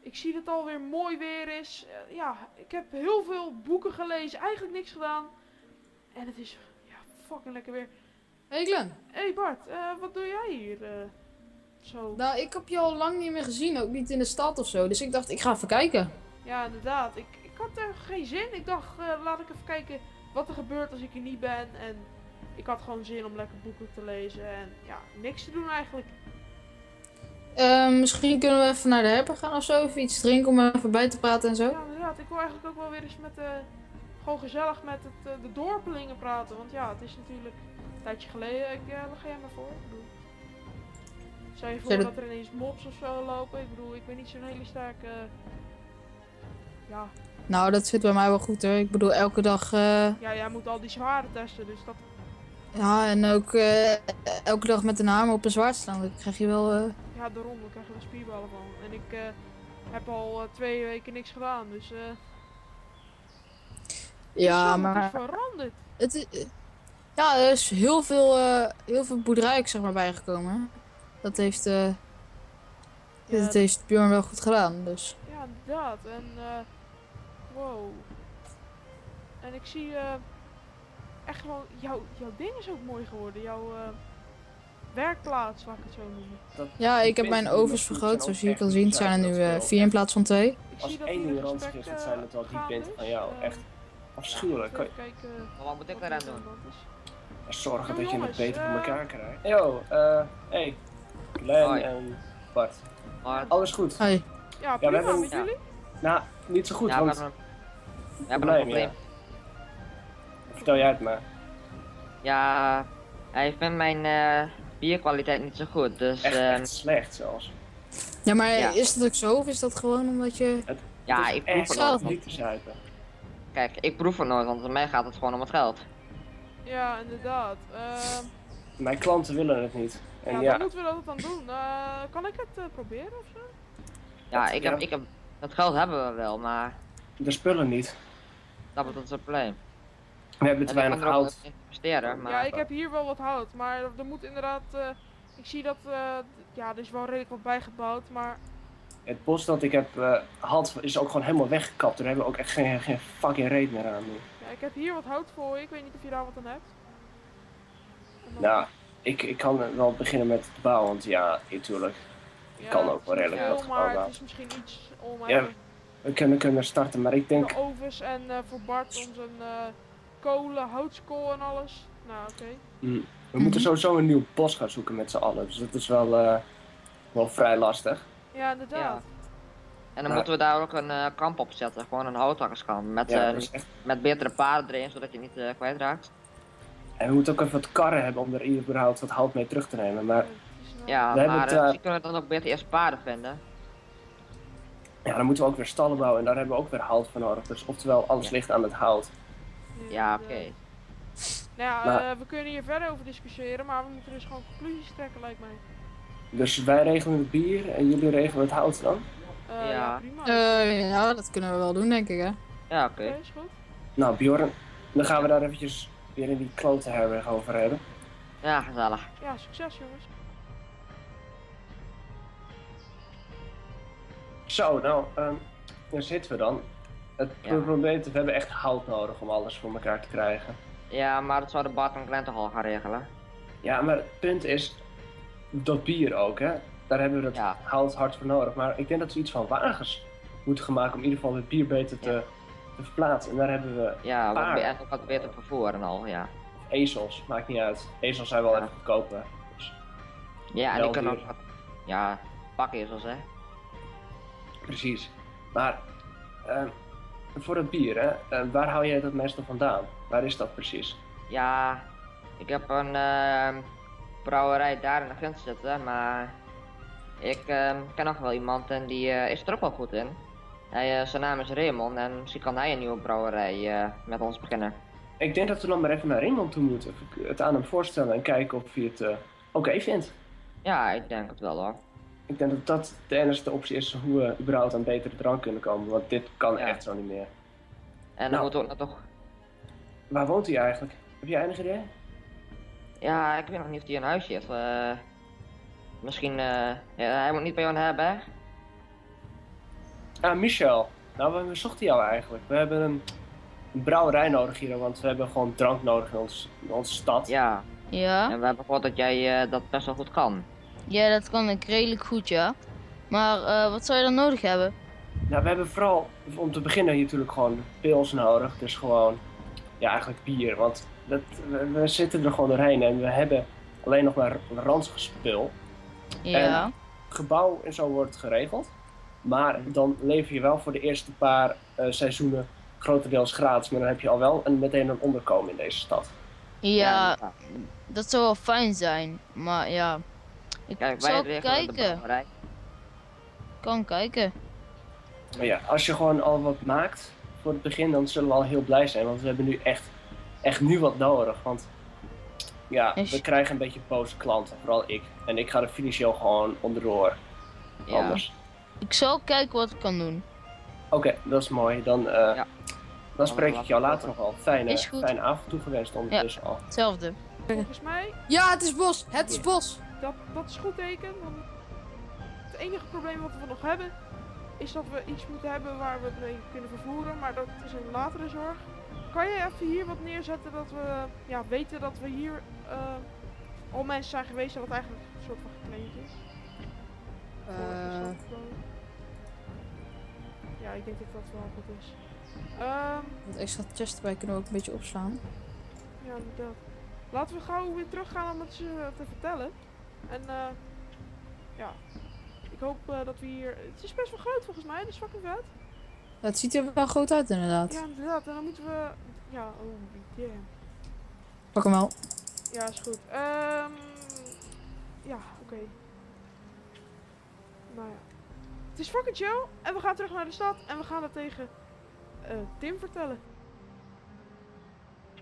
Ik zie dat het alweer mooi weer is. Ja, ik heb heel veel boeken gelezen, eigenlijk niks gedaan. En het is ja, fucking lekker weer. Hey Glenn. Hey Bart, wat doe jij hier zo? Nou, ik heb je al lang niet meer gezien, ook niet in de stad of zo. Dus ik dacht, ik ga even kijken. Ja, inderdaad. Ik had er geen zin. Ik dacht, laat ik even kijken wat er gebeurt als ik er niet ben. En ik had gewoon zin om lekker boeken te lezen. En ja, niks te doen eigenlijk. Misschien kunnen we even naar de herberg gaan of zo. Even iets drinken om even bij te praten en zo. Ja, inderdaad. Ik wil eigenlijk ook wel weer eens met gewoon gezellig met de dorpelingen praten. Want ja, het is natuurlijk een tijdje geleden. Wat ga jij maar voor? Ik bedoel, stel je voor dat er ineens mobs of zo lopen. Ik bedoel, ik ben niet zo'n hele sterke... ja. Nou, dat zit bij mij wel goed hoor. Ik bedoel, elke dag... Ja, jij moet al die zwaarden testen, dus dat... Ja, en ook elke dag met een hamer op een zwaard slaan. Dan krijg je wel... Ja, daarom. Daar krijg je wel spierballen van. En ik heb al 2 weken niks gedaan, dus... ja, zo, maar... het is veranderd. Ja, er is heel veel boerderij zeg maar bijgekomen. Dat heeft... dat heeft Björn wel goed gedaan, dus... Ja, inderdaad. En, wow. En ik zie echt gewoon, jouw ding is ook mooi geworden. Jouw werkplaats, laat ik het zo noemen. Ja, ik heb mijn ovens vergroot. Zoals je kan zien zijn er nu 4 in plaats van 2. Ik Als zie dat één hier ding een ranzig gesprek is, dat zijn het wel die gaande punten is. van jou. Echt afschuwelijk. Even kijken Wat moet ik eraan er doen? aan de hand is. Zorgen dat je het jongens, beter voor elkaar krijgt. Yo, hey. Glenn Hoi. en Bart. Maar, Alles goed? Hoi. Ja, we prima, hebben- met Ja. jullie? Nou, niet zo goed, ja, we want... hebben een probleem. Vertel jij het maar. Ja, hij vindt mijn bierkwaliteit niet zo goed, dus Echt slecht zelfs. Ja, maar Ja. is dat ook zo? Of is dat gewoon omdat je... ja, Het is ik proef echt het zelf nooit. niet Want, te zuipen. kijk, ik proef het nooit, want bij mij gaat het gewoon om het geld. Ja, inderdaad. Mijn klanten willen het niet. En Ja, ja, dan moeten we dat dan doen. Kan ik het proberen of zo? Ja, Dat- ik heb, het geld hebben we wel, maar de spullen niet. dat is het probleem. We hebben te En ik weinig kan er ook hout. in investeren, maar Ja, ik heb hier wel wat hout, maar er moet inderdaad... ik zie dat... ja, er is wel redelijk wat bijgebouwd, maar... Het bos dat ik heb had is ook gewoon helemaal weggekapt. Daar hebben we ook echt geen fucking reet meer aan nu. Ja, ik heb hier wat hout voor je. Ik weet niet of je daar wat aan hebt. En dan- Nou, ik kan wel beginnen met het bouwen, want ja, natuurlijk. Ik kan ook wel het is redelijk niet wat veel, gebouw maar bouwen. het is misschien iets om Ja, even We kunnen starten, maar ik denk... de ovens en voor Bart onze kolen, houtskool en alles. Nou, oké. We moeten sowieso een nieuw bos gaan zoeken met z'n allen. Dus dat is wel vrij lastig. Ja, inderdaad. Ja. En dan Nou. moeten we daar ook een kamp op zetten, gewoon een houthakkerskamp. Met, Ja, dat is echt... met betere paarden erin, zodat je niet kwijtraakt. En we moeten ook even wat karren hebben om er überhaupt wat hout mee terug te nemen. Maar Het is nou- Ja, We hebben maar het, misschien kunnen we dan ook beter eerst paarden vinden. ja, dan moeten we ook weer stallen bouwen en daar hebben we ook weer hout voor nodig. Dus oftewel, alles Ja. ligt aan het hout. Ja, inderdaad. oké. Nou ja, Maar- we kunnen hier verder over discussiëren, maar we moeten dus gewoon conclusies trekken, lijkt mij. Dus wij regelen het bier en jullie regelen het hout dan? Ja, Ja. prima. ja, dat kunnen we wel doen, denk ik, hè. Ja, oké. Oké, is goed. Nou Bjorn, dan gaan we daar eventjes weer in die klote herberg over hebben. Ja, gezellig. Ja, succes jongens. Zo, nou, daar zitten we dan. Het Ja. probleem is, we hebben echt hout nodig om alles voor elkaar te krijgen. Ja, maar dat zou de Bart en Glenn toch al gaan regelen. Ja, maar het punt is, dat bier ook, hè. Daar hebben we dat Ja. hout hard voor nodig. Maar ik denk dat we iets van wagens moeten gaan maken om in ieder geval het bier beter te verplaatsen. En daar hebben we Ja, wat, Paarden. en ook wat beter vervoer en al, ja. ezels, maakt niet uit. Ezels zijn wel Ja. even goedkoper. Dus, Ja, en Wel die kunnen duur. ook wat, ja, pakkezels, hè. precies. Maar voor het bier, hè, waar hou jij dat meestal vandaan? Waar is dat precies? Ja, ik heb een brouwerij daar in de grens zitten, maar ik ken nog wel iemand en die is er ook wel goed in. Zijn naam is Raymond en misschien kan hij een nieuwe brouwerij met ons beginnen. Ik denk dat we dan maar even naar Rimond toe moeten. Even het aan hem voorstellen en kijken of hij het oké vindt. Ja, ik denk het wel hoor. Ik denk dat dat de enige optie is hoe we überhaupt aan betere drank kunnen komen. Want dit kan Ja. echt zo niet meer. En dan Nou. moeten we ook nog toch... Waar woont hij eigenlijk? Heb jij enig idee? Ja, ik weet nog niet of hij een huisje heeft. Misschien, ja, hij moet niet bij jou in de herberg. Michel. Nou, we zochten jou eigenlijk. We hebben een brouwerij nodig hier, want we hebben gewoon drank nodig in onze stad. Ja, Ja? en we hebben gehoord dat jij dat best wel goed kan. Ja, dat kan ik redelijk goed, ja. Maar wat zou je dan nodig hebben? Nou, we hebben vooral om te beginnen hier natuurlijk gewoon pils nodig. Dus gewoon, ja, eigenlijk bier. Want we zitten er gewoon doorheen en we hebben alleen nog maar ranzig spul. Ja. Gebouw en zo wordt geregeld. Maar dan lever je wel voor de eerste paar seizoenen grotendeels gratis. Maar dan heb je al wel meteen een onderkomen in deze stad. Ja, dat zou wel fijn zijn. Maar ja, ik Kijk, wij zal regelen de kijken. brouwerij. Kan kijken. Maar ja, als je gewoon al wat maakt voor het begin, dan zullen we al heel blij zijn. Want we hebben nu echt nu wat nodig. Want ja, we krijgen een beetje boze klanten. Vooral ik. En ik ga er financieel gewoon onderdoor. Ja. Anders. Ik zal kijken wat ik kan doen. Oké, dat is mooi. Dan spreek ik jou later nog wel. Is goed. Fijne avond toegewenst ondertussen al. Hetzelfde. Volgens mij, Ja, het is bos. Het is bos. dat is goed teken. Want het enige probleem wat we nog hebben, is dat we iets moeten hebben waar we het mee kunnen vervoeren. Maar dat is een latere zorg. Kan je even hier wat neerzetten dat we weten dat we hier al mensen zijn geweest en wat eigenlijk een soort van geclaimd is? Ja, ik denk dat dat wel goed is. Wat extra chest erbij kunnen we ook een beetje opslaan. Ja, inderdaad. Laten we gauw weer teruggaan om het ze te vertellen. En ja, ik hoop dat we hier... Het is best wel groot volgens mij, dat is fucking vet. Het ziet er wel groot uit inderdaad. Ja, inderdaad. En dan moeten we... Ja, oh damn. Pak hem wel. Ja, is goed. Ja, oké. Nou ja. Het is fucking chill. En we gaan terug naar de stad en we gaan het tegen Tim vertellen.